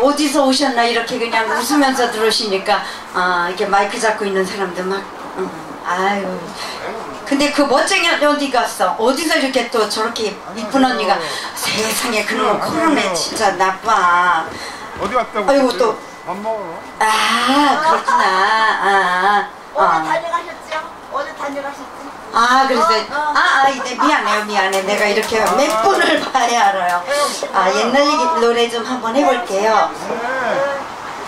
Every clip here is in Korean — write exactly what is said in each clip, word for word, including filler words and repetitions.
어디서 오셨나 이렇게 그냥 웃으면서 들어오시니까 아 이렇게 마이크 잡고 있는 사람들 막 음, 아유 근데 그 멋쟁이 어디 갔어? 어디서 이렇게 또 저렇게 이쁜 언니가 세상에 그놈 코로나 진짜 나빠. 어디 갔다고? 아이고 또 밥 먹으러? 아 그렇구나. 아, 어디 아. 다녀가셨죠? 어디 다녀가셨지? 아 그래서 어, 어. 아, 아 이제 미안해요 미안해 내가 이렇게 몇 분을 봐야 알아요. 아 옛날 얘기 노래 좀 한번 해볼게요. 네.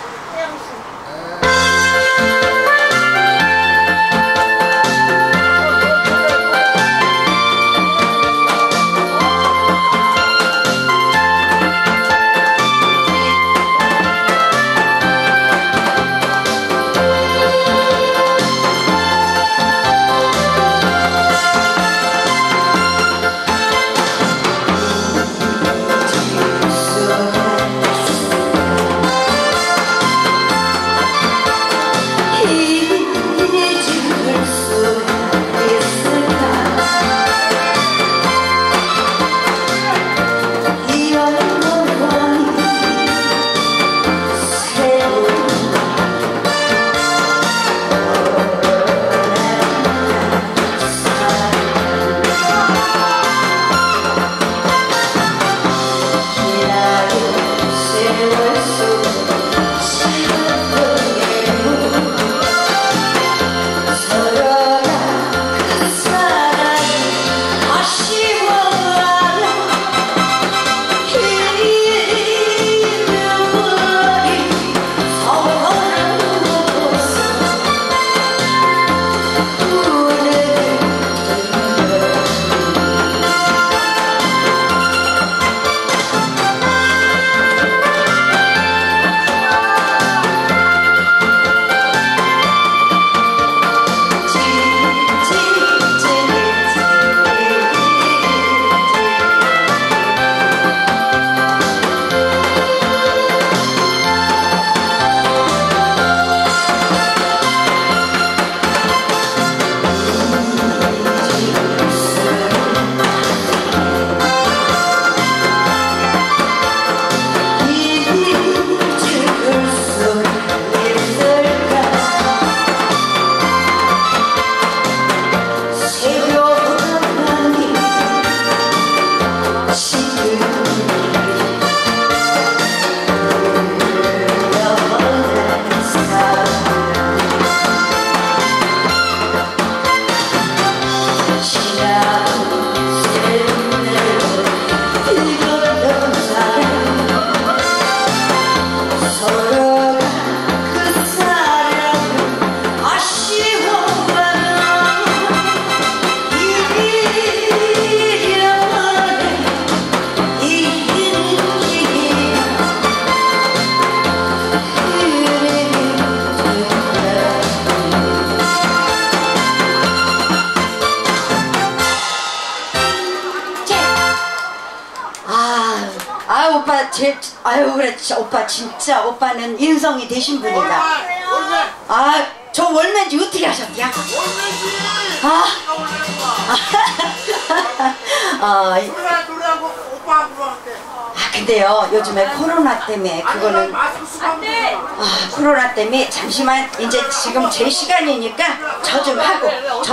오빠 제 아유 그래 오빠 진짜 오빠는 인성이 되신 분이다. 아 저 월매인지 어떻게 하셨냐? 아, 아, 아 근데요 요즘에 코로나 때문에 그거는 아 코로나 때문에 잠시만 이제 지금 제 시간이니까 저 좀 하고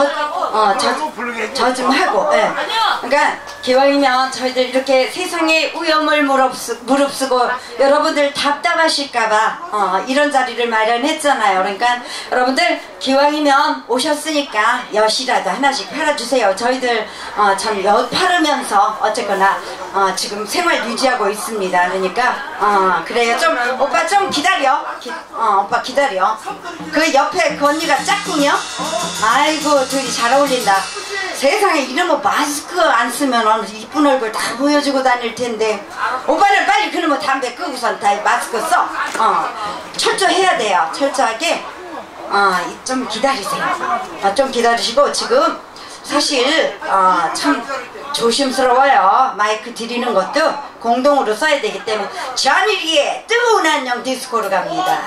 저어저 좀 하고 예. 그러니까 기왕이면 저희들 이렇게 세상에 위험을 무릅쓰, 무릅쓰고 여러분들 답답하실까봐 어, 이런 자리를 마련했잖아요. 그러니까 여러분들 기왕이면 오셨으니까 엿이라도 하나씩 팔아주세요. 저희들 어, 참 엿 팔으면서 어쨌거나 어, 지금 생활 유지하고 있습니다. 그러니까 어, 그래요. 좀 오빠 좀 기다려. 기, 어, 오빠 기다려. 그 옆에 그 언니가 짝꿍이요? 아이고 둘이 잘 어울린다. 세상에 이러면 마스크 안 쓰면 이쁜 얼굴 다 보여주고 다닐 텐데 오빠는 빨리 그러면 담배 끄고선 다 마스크 써. 어, 철저해야 돼요. 철저하게 어, 좀 기다리세요. 어, 좀 기다리시고 지금 사실 어, 참 조심스러워요. 마이크 드리는 것도 공동으로 써야 되기 때문에 전일기의 뜨거운 안녕 디스코로 갑니다.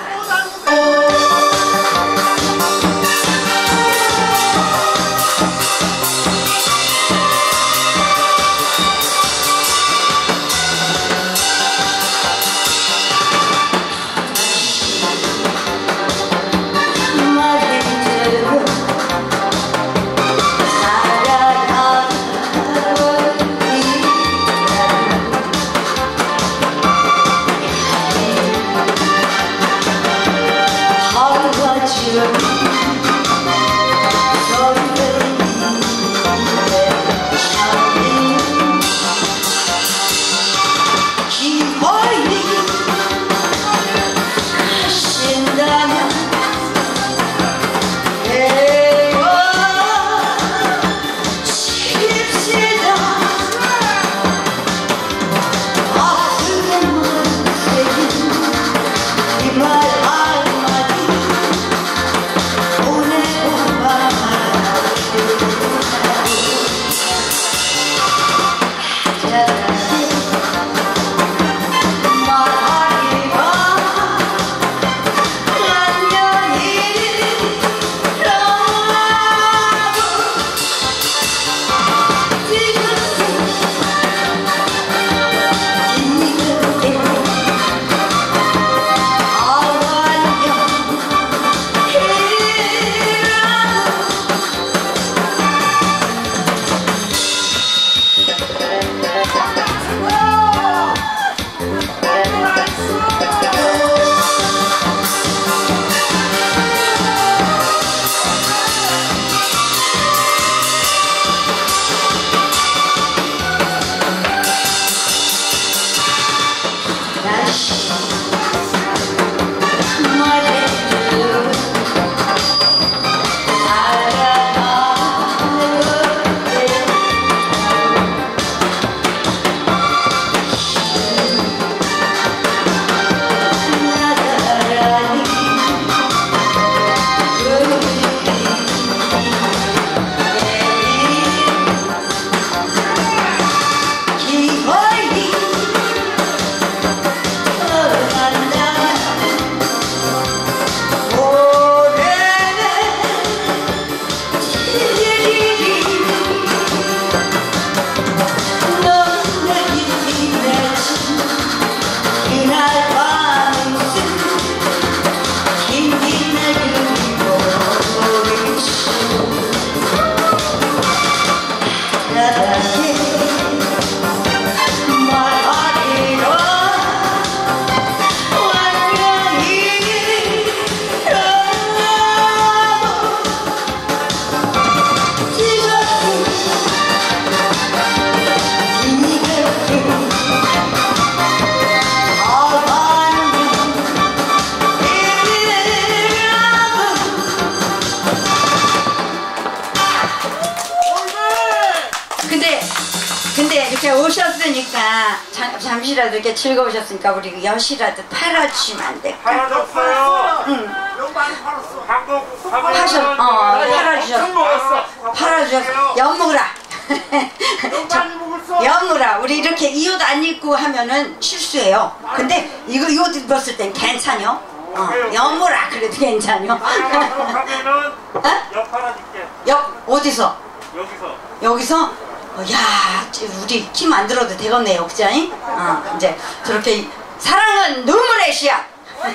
이렇게 오셨으니까 잠, 잠시라도 이렇게 즐거우셨으니까 우리 엿이라도 팔아주시면 안 될까? 팔아줬어요. 응. 너무 많이 팔았어. 한국 파셔, 어, 팔아주셨어. 팔아주셨어. 엿 먹으라. 너무 많이 먹었어. 엿 먹으라. 우리 이렇게 이 옷 안 입고 하면은 실수예요. 근데 이거 이 옷 입었을 땐 괜찮요? 어, 엿 먹으라. 그래도 괜찮요? 하면은 어? 엿 팔아줄게. 엿, 어디서? 여기서. 여기서? 어, 야, 우리 키 만들어도 되겠네요, 그자잉? 어, 이제 저렇게 사랑은 눈물의 씨앗.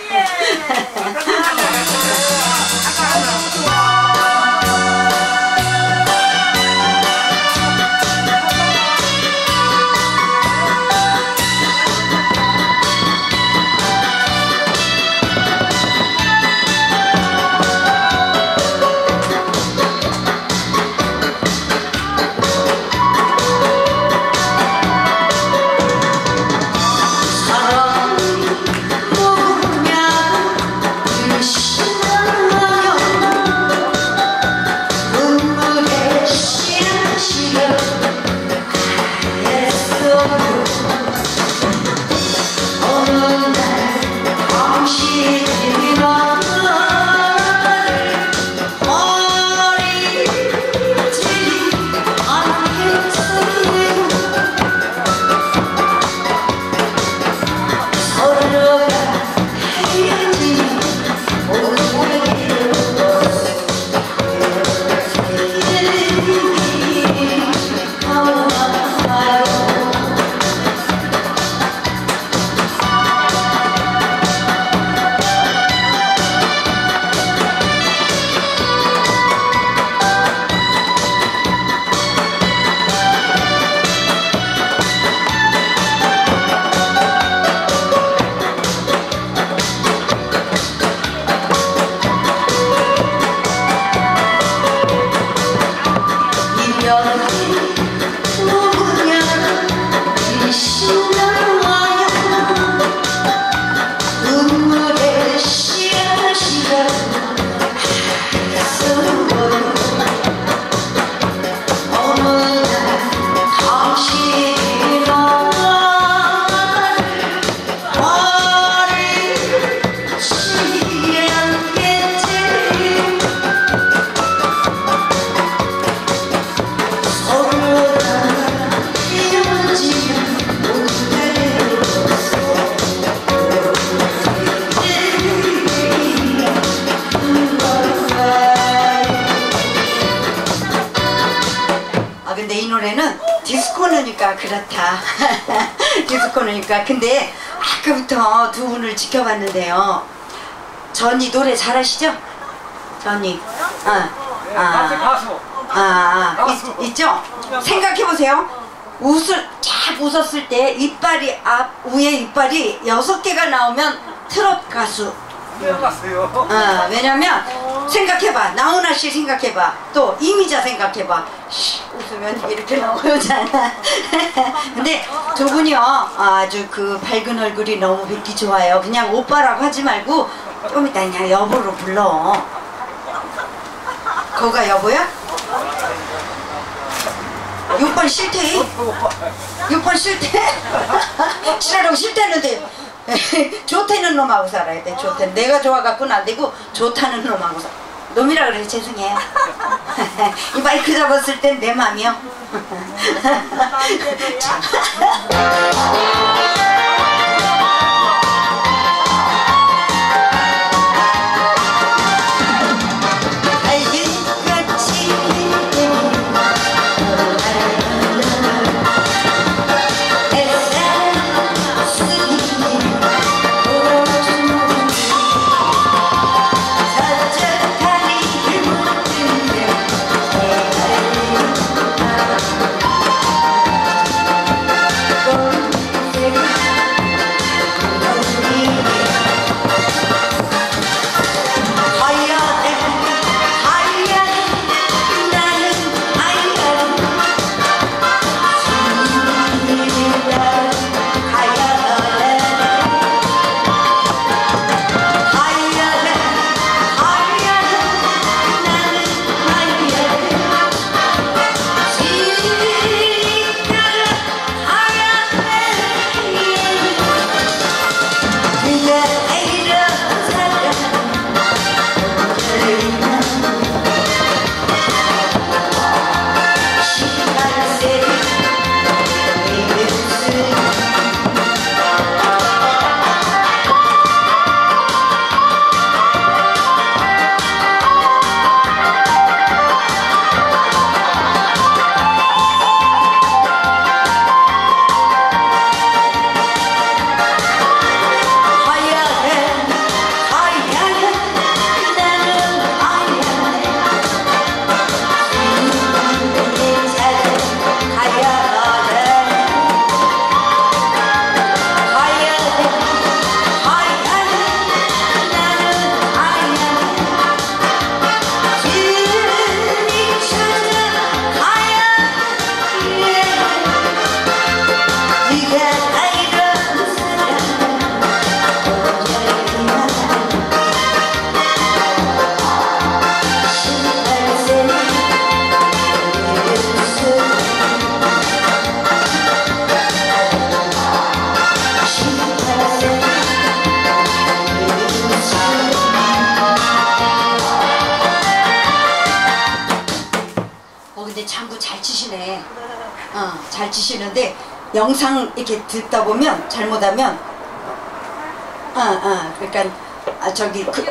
디스코노니까 그렇다. 디스코노니까. 근데 아까부터 두 분을 지켜봤는데요. 전이 노래 잘하시죠? 전이. 어. 아, 가수. 아, 아, 있, 있죠? 생각해보세요. 웃을, 쫙 웃었을 때 이빨이, 앞, 위에 이빨이 여섯 개가 나오면 트롯 가수. 갔어요. 어, 왜냐면 생각해봐. 나훈아 씨 생각해봐. 또 이미자 생각해봐. 씨, 웃으면 이렇게 나오잖아. 근데 두 분이요 아주 그 밝은 얼굴이 너무 뵙기 좋아요. 그냥 오빠라고 하지 말고 좀 이따 그냥 여보로 불러. 거가 여보야? 육 번 싫대? 육 번 싫대? 싫어라고 싫대는데 좋다는 놈하고 살아야 돼. 좋다. 내가 좋아갖고는 안 되고 좋다는 놈하고 살아. 놈이라 그래. 죄송해요. 이 마이크 잡았을 땐 내 맘이요. Thank you. 근데 장구 잘 치시네. 어, 잘 치시는데 영상 이렇게 듣다 보면 잘못하면 어, 어, 그러니까 아, 저기 그,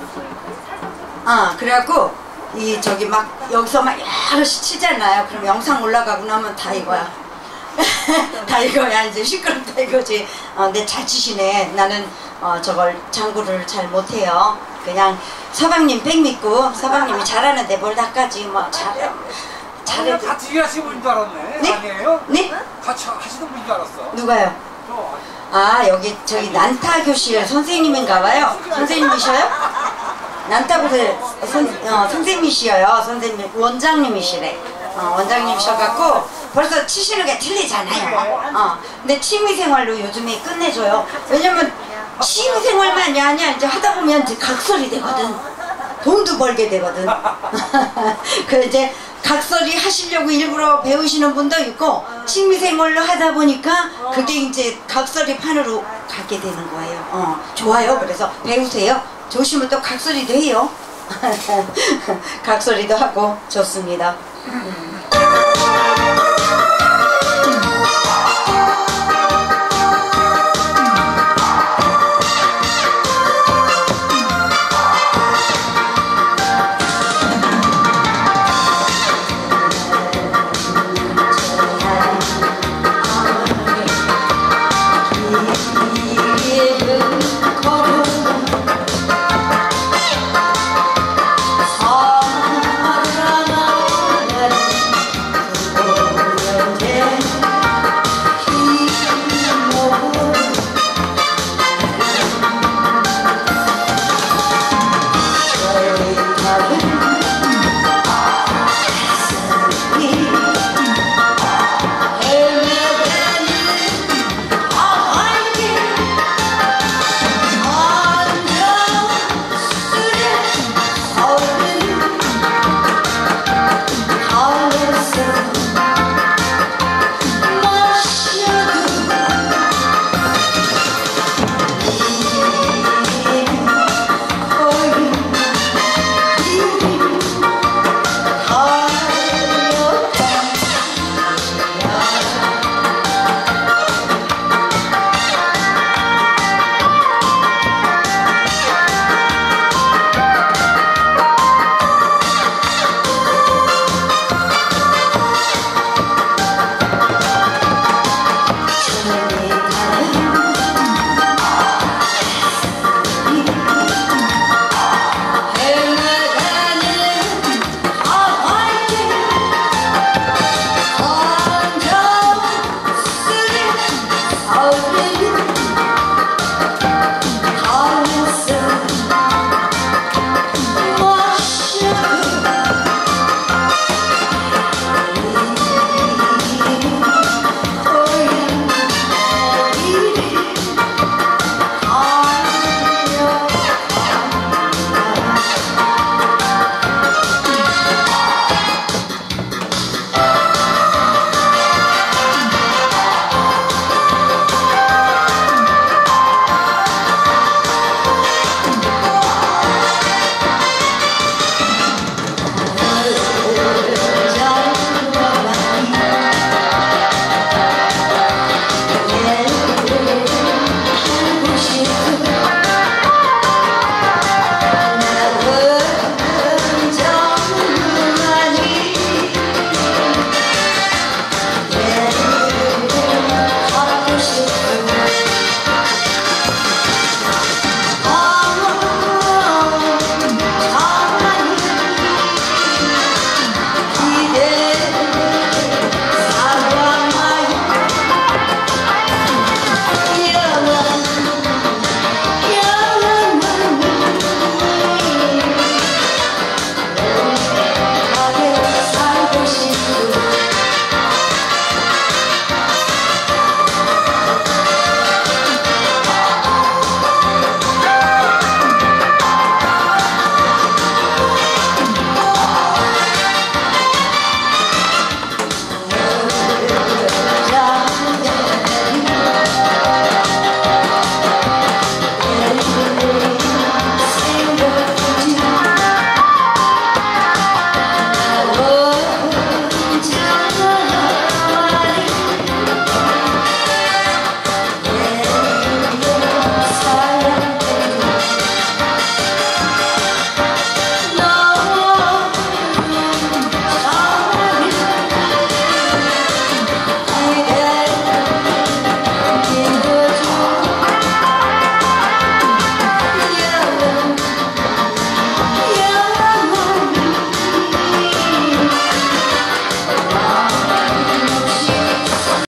아 그래갖고 이 저기 막 여기서 막 여럿이 치잖아요. 그럼 영상 올라가고 나면 다 이거야. 다 이거야. 이제 시끄럽다 이거지. 어, 근데 잘 치시네. 나는 어, 저걸 장구를 잘 못해요. 그냥 서방님 백 믿고 서방님이 잘하는데 뭘 닦아지 뭐 잘해. 잘해. 같이 하시는 분인 줄 알았네. 네? 아니에요? 네? 같이 하시는 분인 줄 알았어. 누가요? 저 아 여기 저기 난타 교실 선생님인가 봐요. 선생님이셔요? 난타 교실 선, 어, 선생님이시여요. 선생님 원장님이시래. 어, 원장님이셔갖고 벌써 치시는 게 틀리잖아요. 어, 근데 취미생활로 요즘에 끝내줘요. 왜냐면 취미생활만이 아니야. 이제 하다 보면 이제 각설이 되거든. 돈도 벌게 되거든. 그 이제 각설이 하시려고 일부러 배우시는 분도 있고 취미생활로 하다 보니까 그게 이제 각설이 판으로 가게 되는 거예요. 어, 좋아요. 그래서 배우세요. 좋으시면 또 각설이도 해요. 각설이도 하고 좋습니다. 음.